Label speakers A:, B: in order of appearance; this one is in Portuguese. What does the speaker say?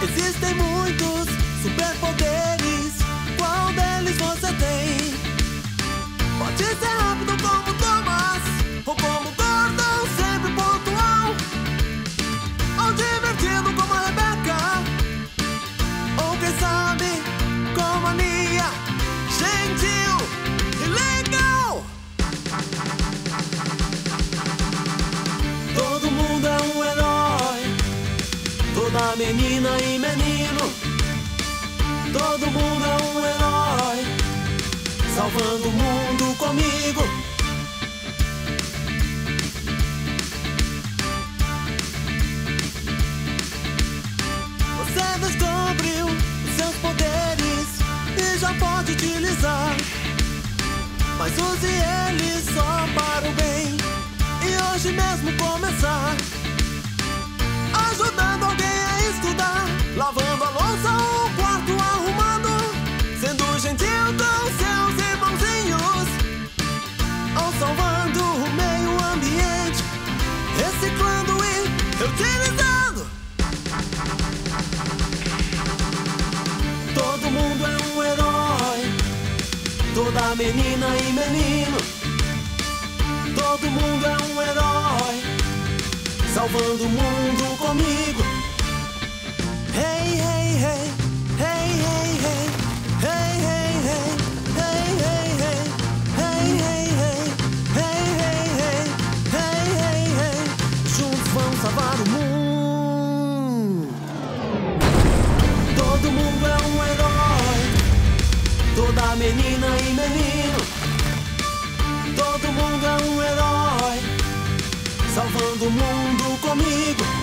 A: Existem muitos superpoderes, qual deles você tem? Pode ser rápido como Thomas, ou como Gordon, sempre pontual, ou divertido como a Rebecca, ou quem sabe como a Mia, gentil e legal. Todo mundo é um herói, toda menina e menino. Todo mundo é um herói, salvando o mundo comigo. Você descobriu os seus poderes e já pode utilizar, mas use eles só para o bem. E hoje mesmo começar, ajudando alguém a estudar, lavando a louça ou o quarto arrumando, sendo gentil com seus irmãozinhos, ou salvando o meio ambiente, reciclando e reutilizando. Todo mundo é um herói, toda menina e menino. Todo mundo é um herói, salvando o mundo comigo. Hey, hey, hey, hey, hey, hey, hey, hey, hey, hey, hey, hey, hey, hey, hey, hey, hey, juntos vamos salvar o mundo. Todo mundo é um herói, toda menina e menino. Todo mundo é um herói, salvando o mundo comigo.